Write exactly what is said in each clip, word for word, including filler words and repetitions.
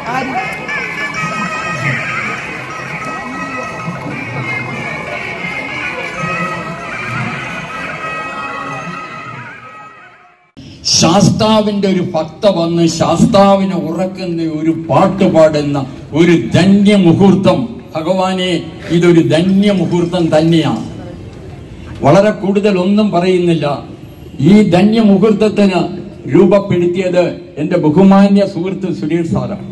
ശാസ്താവിന്റെ ഒരു ഭക്ത വന്ന് ശാസ്താവിനെ ഉറക്കുന്ന ഒരു പാട്ട് പാടുന്ന ഒരു ധന്യ മുഹൂർത്തം. ഭഗവാനെ, ഇതൊരു ധന്യ മുഹൂർത്തം തന്നെയാണ്. വളരെ കൂടുതൽ ഒന്നും പറയുന്നില്ല. ഈ ധന്യ മുഹൂർത്തത്തിന് രൂപപ്പെടുത്തിയത് എന്റെ ബഹുമാന്യ സുഹൃത്ത് സുരേഷ് സാറാണ്,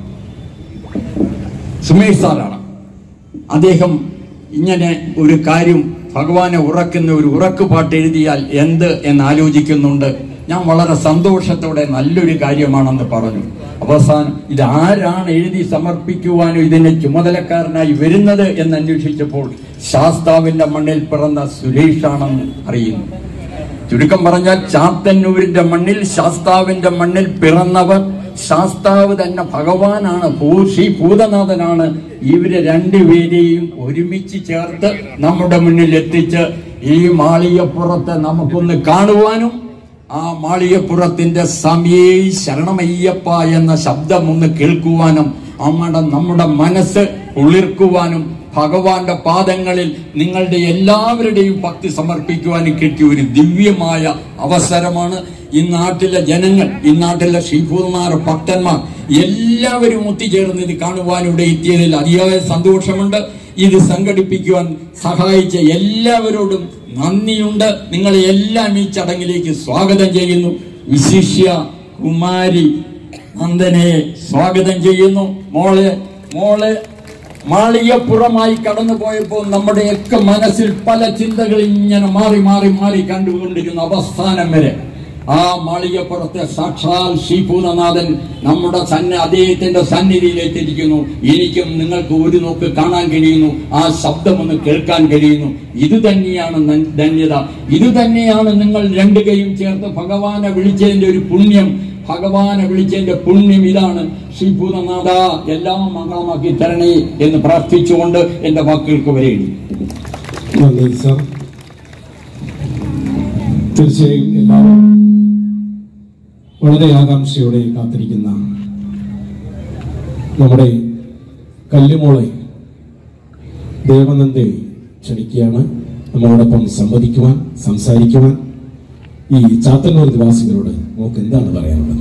സുമേഷ് സാറാണ്. അദ്ദേഹം ഇങ്ങനെ ഒരു കാര്യം, ഭഗവാനെ ഉറക്കുന്ന ഒരു ഉറക്ക് പാട്ട് എഴുതിയാൽ എന്ത് എന്ന് ആലോചിക്കുന്നുണ്ട്. ഞാൻ വളരെ സന്തോഷത്തോടെ നല്ലൊരു കാര്യമാണെന്ന് പറഞ്ഞു. അവസാനം ഇത് ആരാണ് എഴുതി സമർപ്പിക്കുവാനും ഇതിന് ചുമതലക്കാരനായി വരുന്നത് എന്ന് അന്വേഷിച്ചപ്പോൾ ശാസ്താവിന്റെ മണ്ണിൽ പിറന്ന സുരേഷാണെന്ന് അറിയുന്നു. ചുരുക്കം പറഞ്ഞാൽ ചാത്തന്നൂരിന്റെ മണ്ണിൽ, ശാസ്താവിന്റെ മണ്ണിൽ പിറന്നവർ, ശാസ്താവ് തന്നെ ഭഗവാനാണ്, ശ്രീ ഭൂതനാഥനാണ്. ഇവര് രണ്ടുപേരെയും ഒരുമിച്ച് ചേർത്ത് നമ്മുടെ മുന്നിൽ എത്തിച്ച് ഈ മാളികപ്പുറത്ത് നമുക്കൊന്ന് കാണുവാനും ആ മാളികപ്പുറത്തിന്റെ സമയേ ശരണമയ്യപ്പ എന്ന ശബ്ദം ഒന്ന് കേൾക്കുവാനും നമ്മുടെ നമ്മുടെ മനസ്സ് കുളിർക്കുവാനും ഭഗവാന്റെ പാദങ്ങളിൽ നിങ്ങളുടെ എല്ലാവരുടെയും ഭക്തി സമർപ്പിക്കുവാനും കിട്ടിയ ഒരു ദിവ്യമായ അവസരമാണ്. ഈ നാട്ടിലെ ജനങ്ങൾ, ഈ നാട്ടിലെ ശ്രീഭൂതനാഥ ഭക്തന്മാർ എല്ലാവരും ഒത്തുചേർന്ന് ഇത് കാണുവാൻ ഇവിടെ എത്തിയതിൽ അതിയായ സന്തോഷമുണ്ട്. ഇത് സംഘടിപ്പിക്കുവാൻ സഹായിച്ച എല്ലാവരോടും നന്ദിയുണ്ട്. നിങ്ങളെ എല്ലാം ഈ ചടങ്ങിലേക്ക് സ്വാഗതം ചെയ്യുന്നു. വിശിഷ്യ കുമാരി നന്ദനയെ സ്വാഗതം ചെയ്യുന്നു. മോളെ മോളെ മാളികപ്പുറമായി കടന്നു പോയപ്പോൾ നമ്മുടെയൊക്കെ മനസ്സിൽ പല ചിന്തകൾ ഇങ്ങനെ മാറി മാറി മാറി കണ്ടുകൊണ്ടിരുന്ന അവസാനം വരെ ആ മാളികപ്പുറത്തെ സാക്ഷാൽ ശ്രീഭൂതനാഥൻ നമ്മുടെ സന്ന അദ്ദേഹത്തിന്റെ സന്നിധിയിലെത്തിയിരിക്കുന്നു. എനിക്കും നിങ്ങൾക്ക് ഒരു നോക്ക് കാണാൻ കഴിയുന്നു, ആ ശബ്ദമൊന്ന് കേൾക്കാൻ കഴിയുന്നു. ഇത് തന്നെയാണ് ധന്യത. ഇത് തന്നെയാണ് നിങ്ങൾ രണ്ടു കൈയും ചേർത്ത് ഭഗവാനെ വിളിച്ചതിന്റെ ഒരു പുണ്യം. ഭഗവാനെ വിളിച്ചതിന്റെ പുണ്യം ഇതാണ്. ശ്രീഭൂതനാഥ എല്ലാം മംഗളമാക്കി തരണേ എന്ന് പ്രാർത്ഥിച്ചുകൊണ്ട് എന്റെ വാക്കുകൾക്ക് വരെയുണ്ട്. തീർച്ചയായും എല്ലാവരും വളരെ ആകാംക്ഷയോടെ കാത്തിരിക്കുന്ന നമ്മുടെ കല്ലുമോളെ ദേവനന്ദെ ക്ഷണിക്കുകയാണ് നമ്മളോടൊപ്പം സംവദിക്കുവാൻ, സംസാരിക്കുവാൻ. ഈ ചാത്തന്നൂർ നിവാസികളോട് നമുക്ക് എന്താണ് പറയാനുള്ളത്?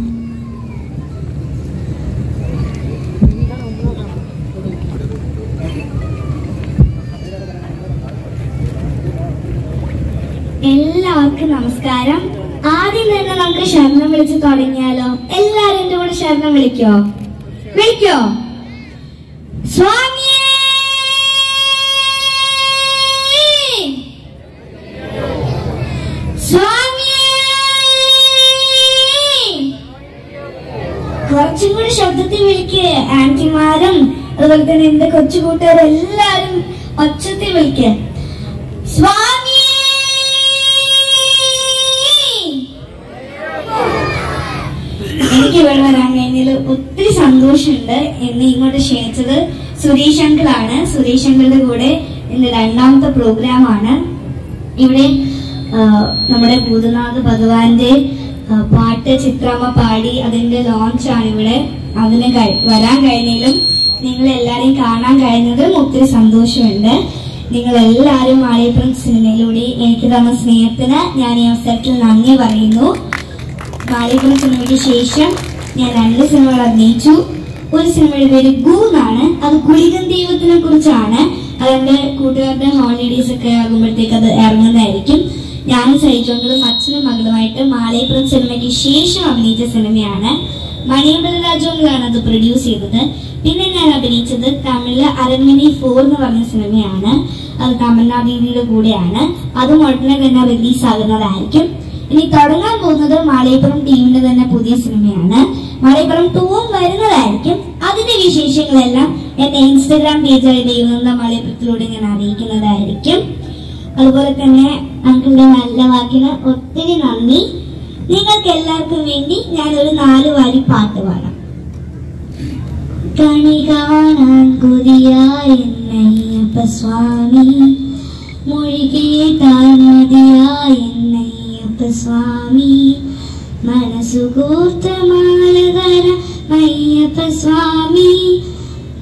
എല്ലാവർക്കും നമസ്കാരം. ആദ്യം തന്നെ നമുക്ക് ശരണം വിളിച്ച് തുടങ്ങിയാലോ? എല്ലാരും എന്റെ കൂടെ ശരണം വിളിക്കോ? വിളിക്കോ? സ്വാമി സ്വാമി. കുറച്ചും കൂടി ശബ്ദത്തിൽ വിളിക്ക്. ആന്റിമാരും അതുപോലെ തന്നെ എന്റെ കൊച്ചു കൂട്ടുകാരും എല്ലാരും ഒച്ചത്തിൽ വിളിക്ക്. സ്വാമി. എനിക്ക് ഇവിടെ വരാൻ കഴിഞ്ഞതിൽ ഒത്തിരി സന്തോഷമുണ്ട്. എന്നെ ഇങ്ങോട്ട് ക്ഷണിച്ചത് സുരേഷ് അങ്കിളാണ്. സുരേഷ് അങ്കിളുടെ കൂടെ എന്റെ രണ്ടാമത്തെ പ്രോഗ്രാം ആണ്. ഇവിടെ നമ്മുടെ ഭൂതനാഥ ഭഗവാന്റെ പാട്ട് ചിത്രമ്മ പാടി അതിന്റെ ലോഞ്ചാണ് ഇവിടെ. അതിന് വരാൻ കഴിഞ്ഞതിലും നിങ്ങൾ എല്ലാരെയും കാണാൻ കഴിഞ്ഞതിലും ഒത്തിരി സന്തോഷമുണ്ട്. നിങ്ങൾ എല്ലാവരും മാളികപ്പുറം സിനിമയിലൂടെ എനിക്ക് തന്ന സ്നേഹത്തിന് ഞാൻ ഈ അവസരത്തിൽ നന്ദി പറയുന്നു. മാളികപ്പുറം സിനിമയ്ക്ക് ശേഷം ഞാൻ രണ്ട് സിനിമകൾ അഭിനയിച്ചു. ഒരു സിനിമയുടെ പേര് ഗു എന്നാണ്. അത് ഗുളികൻ ദൈവത്തിനെ കുറിച്ചാണ്. അതെന്റെ കൂട്ടുകാരുടെ ഹോളിഡേസ് ഒക്കെ ആകുമ്പോഴത്തേക്ക് അത് ഇറങ്ങുന്നതായിരിക്കും. ഞാനും സൈജോങ്കളും അച്ഛനും മകളുമായിട്ട് മാളികപ്പുറം സിനിമയ്ക്ക് ശേഷം അഭിനയിച്ച സിനിമയാണ്. മണിയമ്പല രാജോങ്കളാണ് അത് പ്രൊഡ്യൂസ് ചെയ്തത്. പിന്നെ ഞാൻ അഭിനയിച്ചത് തമിഴിലെ അരൺമണി ഫോർ എന്ന് പറഞ്ഞ സിനിമയാണ്. അത് തമിഴ്നാട് ദീദിയുടെ കൂടെയാണ്. അതും ഉടനെ തന്നെ റിലീസ് ആകുന്നതായിരിക്കും. ഇനി തുടങ്ങാൻ പോകുന്നത് മാളികപ്പുറം ടീമിന്റെ തന്നെ പുതിയ സിനിമയാണ്. മാളികപ്പുറം ടൂവും വരുന്നതായിരിക്കും. അതിന്റെ വിശേഷങ്ങളെല്ലാം എന്റെ ഇൻസ്റ്റഗ്രാം പേജായി ദൈവനന്ദ മാളികപ്പുറത്തിലൂടെ ഞാൻ അറിയിക്കുന്നതായിരിക്കും. അതുപോലെ തന്നെ അങ്കിളുടെ നല്ല വാക്കിന് ഒത്തിരി നന്ദി. നിങ്ങൾക്ക് എല്ലാവർക്കും വേണ്ടി ഞാനൊരു നാല് വരി പാട്ട് പാടാം. കണി കാണാൻ കൊതിയായെന്നയ്യപ്പ സ്വാമി, മൊഴി കേട്ടാൽ മതിയായെന്നയ്യപ്പ സ്വാമി, മനസ്സു കൂർത്ത മാലതര അയ്യപ്പ സ്വാമി,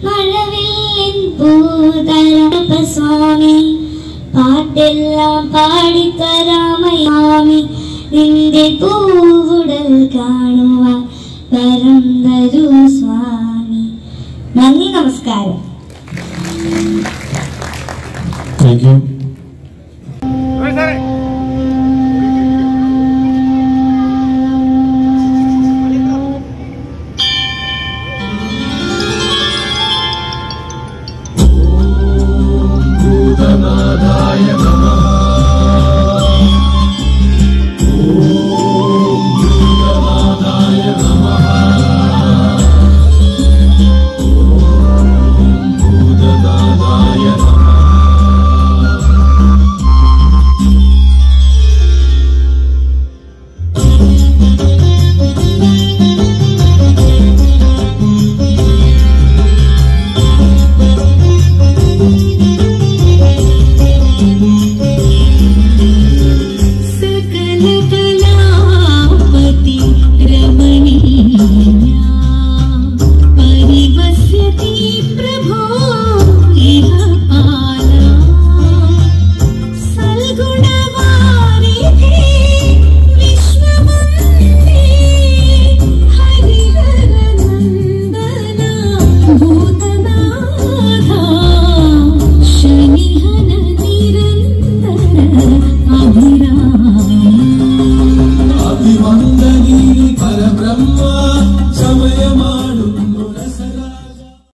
മഴവില്ലിൻ പൂതരപ്പ സ്വാമി പാട്ടെല്ലാം പാടിത്തരാമയാമി നിന്റെ പൂവുടൽ കാണുവാൻ വരം തരൂ സ്വാമി. നന്ദി, നമസ്കാരം. Thank U.